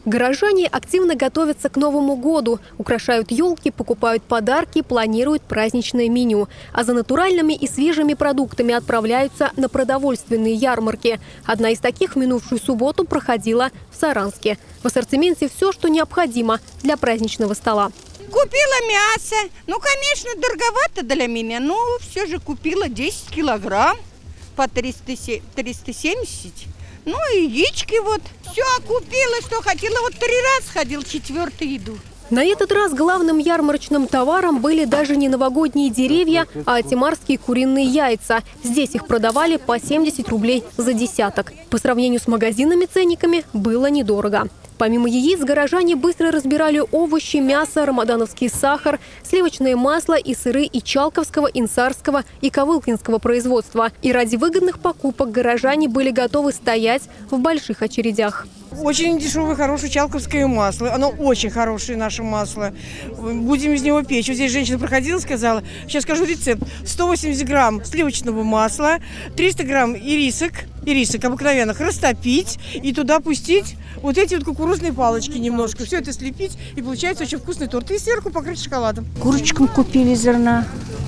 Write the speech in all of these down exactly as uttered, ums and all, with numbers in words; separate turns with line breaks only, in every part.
Горожане активно готовятся к Новому году, украшают елки, покупают подарки, планируют праздничное меню. А за натуральными и свежими продуктами отправляются на продовольственные ярмарки. Одна из таких в минувшую субботу проходила в Саранске. В ассортименте все, что необходимо для праздничного стола.
Купила мясо. Ну, конечно, дороговато для меня, но все же купила десять килограмм по триста семьдесят. Ну, и яички вот. Все купила, что хотела. Вот три раза ходил, четвертый иду.
На этот раз главным ярмарочным товаром были даже не новогодние деревья, а атимарские куриные яйца. Здесь их продавали по семьдесят рублей за десяток. По сравнению с магазинными ценниками было недорого. Помимо яиц, горожане быстро разбирали овощи, мясо, рамадановский сахар, сливочное масло и сыры ичалковского, инсарского и ковылкинского производства. И ради выгодных покупок горожане были готовы стоять в больших очередях.
Очень дешевое, хорошее чалковское масло. Оно очень хорошее, наше масло. Будем из него печь. Вот здесь женщина проходила, сказала, сейчас скажу рецепт. сто восемьдесят грамм сливочного масла, триста грамм ирисок, ирисок обыкновенных, растопить и туда пустить вот эти вот кукурузные палочки немножко. Все это слепить, и получается очень вкусный торт. И сверху покрыть шоколадом.
Курочкам купили зерна,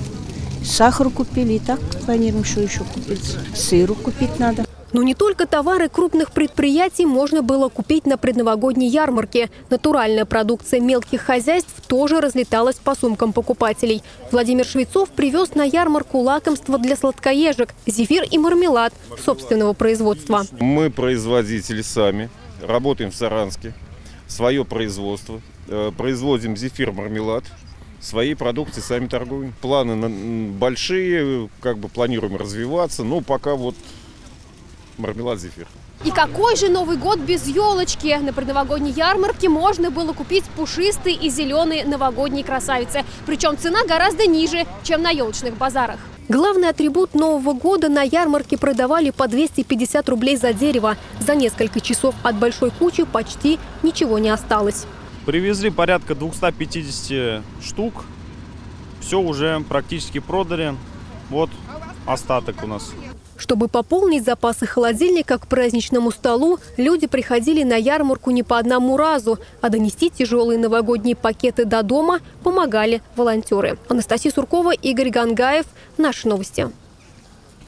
сахар купили. И так планируем, что еще купить. Сыру купить надо.
Но не только товары крупных предприятий можно было купить на предновогодней ярмарке. Натуральная продукция мелких хозяйств тоже разлеталась по сумкам покупателей. Владимир Швецов привез на ярмарку лакомства для сладкоежек, зефир и мармелад собственного производства.
Мы производители сами, работаем в Саранске, свое производство, производим зефир, мармелад. Своей продукцией сами торгуем. Планы большие, как бы планируем развиваться, но пока вот мармелад, зефир.
И какой же Новый год без елочки? На предновогодней ярмарке можно было купить пушистые и зеленые новогодние красавицы. Причем цена гораздо ниже, чем на елочных базарах. Главный атрибут Нового года на ярмарке продавали по двести пятьдесят рублей за дерево. За несколько часов от большой кучи почти ничего не осталось.
Привезли порядка двухсот пятидесяти штук. Все уже практически продали. Вот остаток у нас.
Чтобы пополнить запасы холодильника к праздничному столу, люди приходили на ярмарку не по одному разу, а донести тяжелые новогодние пакеты до дома помогали волонтеры. Анастасия Суркова, Игорь Гангаев. Наши новости.